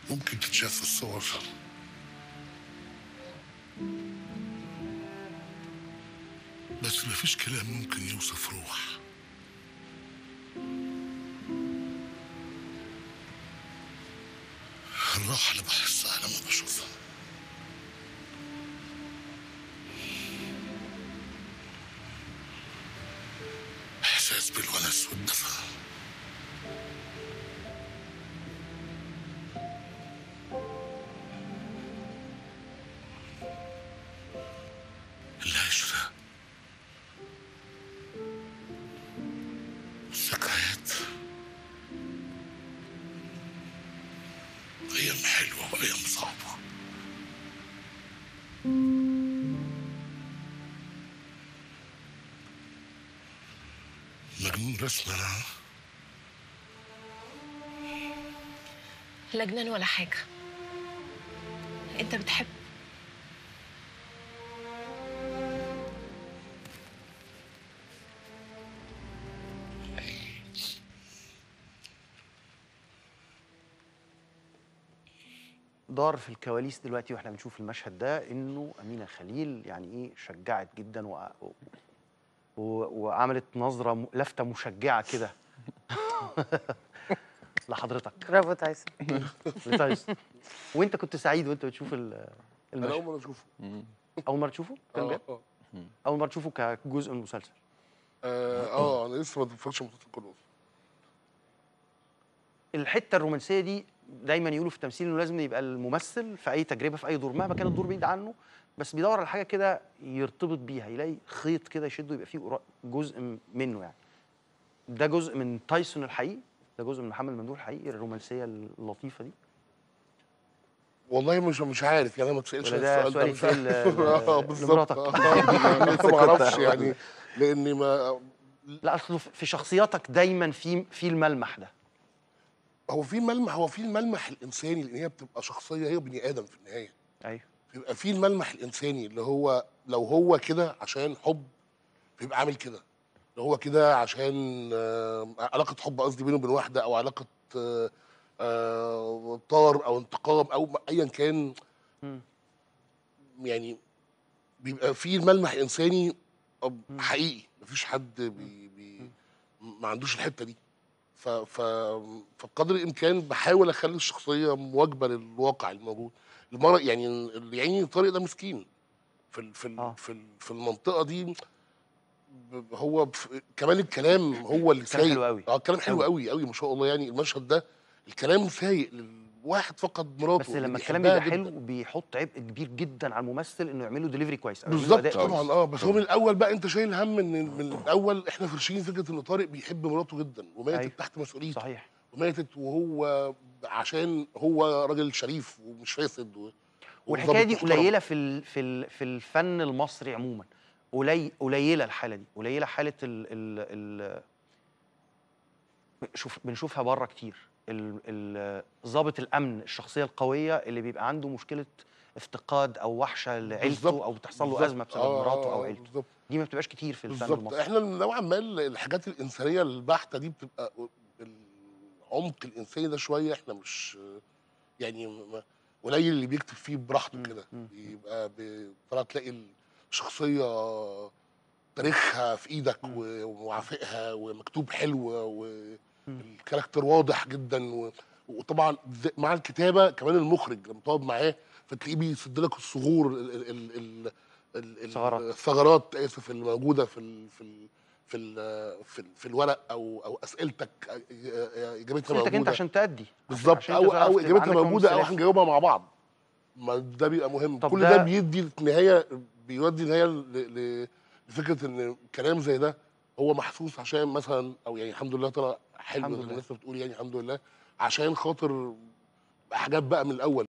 ممكن تتشاف في الصور، بس مفيش كلام ممكن يوصف روح. الراحة اللي بحسها لما بشوفها، إحساس بالونس والدفى. العشرة، الذكريات، أيام حلوة وأيام صعبة. مجنون رسم أنا. لا جنان ولا حاجة، انت بتحب. دار في الكواليس دلوقتي واحنا بنشوف المشهد ده انه امينه خليل يعني ايه شجعت جدا وعملت نظره لفته مشجعه كده لحضرتك. برافو تايسون. لتايسون. وانت كنت سعيد وانت بتشوف أنا المشهد؟ أول مرة أشوفه. اول مره تشوفه؟ كان بجد؟ اول مره تشوفه كجزء من المسلسل؟ أنا لسه ما اتفرجتش على المسلسل كله. الحته الرومانسيه دي دايما يقولوا في التمثيل انه لازم يبقى الممثل في اي تجربه في اي دور مهما كان الدور بعيد عنه، بس بيدور على حاجه كده يرتبط بيها، يلاقي خيط كده يشده يبقى فيه جزء منه يعني. ده جزء من تايسون الحقيقي، ده جزء من محمد ممدوح الحقيقي، الرومانسيه اللطيفه دي، والله مش عارف يعني، أنا ما اتسالش ولا ده السؤال ده، سؤال مش يتسال عارف. بالظبط. لمراتك؟ ما اعرفش يعني، لاني ما. لا اصله في شخصياتك دايما في الملمح ده. هو في الملمح الانساني، لان هي بتبقى شخصيه، هي بني ادم في النهايه. ايوه. بيبقى في الملمح الانساني اللي هو لو هو كده عشان حب بيبقى عامل كده، لو هو كده عشان علاقه حب، قصدي بينه وبين واحده، او علاقه طار او انتقام او ايا كان. مم. يعني بيبقى في الملمح الانساني مم. حقيقي، مفيش حد مم. ما عندوش الحته دي. فبقدر الامكان بحاول اخلي الشخصيه مواكبه للواقع الموجود. المره يعني يعني طارق ده مسكين اه في المنطقه دي. هو كمان الكلام هو اللي كلام سايق. حلو قوي الكلام حلو قوي. قوي قوي ما شاء الله، يعني المشهد ده الكلام سايق لواحد فقد بس مراته اللي لما الكلام بيحبها بيبقى حلو جدا. بيحط عبء كبير جدا على الممثل انه يعمل له ديليفري كويس او يعمل له اداء بالظبط كويس. طبعا. بس هو من الاول بقى انت شايل هم ان من الاول احنا فرشين فكره ان طارق بيحب مراته جدا وماتت ايوه تحت مسؤوليته، صحيح. وماتت وهو عشان هو راجل شريف ومش فاسد والحكايه وضابط دي محترم. قليله في الفن المصري عموما. قليله الحاله دي، قليله حاله ال بنشوفها بره كتير. ضابط الامن، الشخصيه القويه اللي بيبقى عنده مشكله افتقاد او وحشه لعيلته بالظبط او بتحصل له ازمه بالظبط بسبب مراته او عيلته. بالظبط دي ما بتبقاش كتير في الفن بالظبط. المصري. احنا نوعا ما الحاجات الانسانيه البحته دي بتبقى العمق الانساني ده شويه احنا مش يعني قليل اللي بيكتب فيه براحته إمم، كده. إمم، إمم، بيبقى طلع تلاقي الشخصيه تاريخها في ايدك إمم، وموافقها ومكتوب حلو إمم. والكاركتر واضح جدا وطبعا مع الكتابه كمان المخرج لما تقعد معاه فتلاقيه بيسد لك الثغور ثغرات. الثغرات، اسف، اللي موجوده في الورق او اسئلتك اجابتها اسئلتك انت موجوده. عشان تأدي، بالظبط، عشان انت او تعرف تبقى اجابتها عندك موجوده او ممثلات. هنجاوبها مع بعض. ما ده بيبقى مهم، طب كل ده ده بيدي نهايه، بيودي نهايه لفكره ان كلام زي ده هو محسوس عشان مثلا، او يعني الحمد لله طلع حلو الحمد زي ما لله. الناس بتقول، يعني الحمد لله عشان خاطر حاجات بقى من الاول.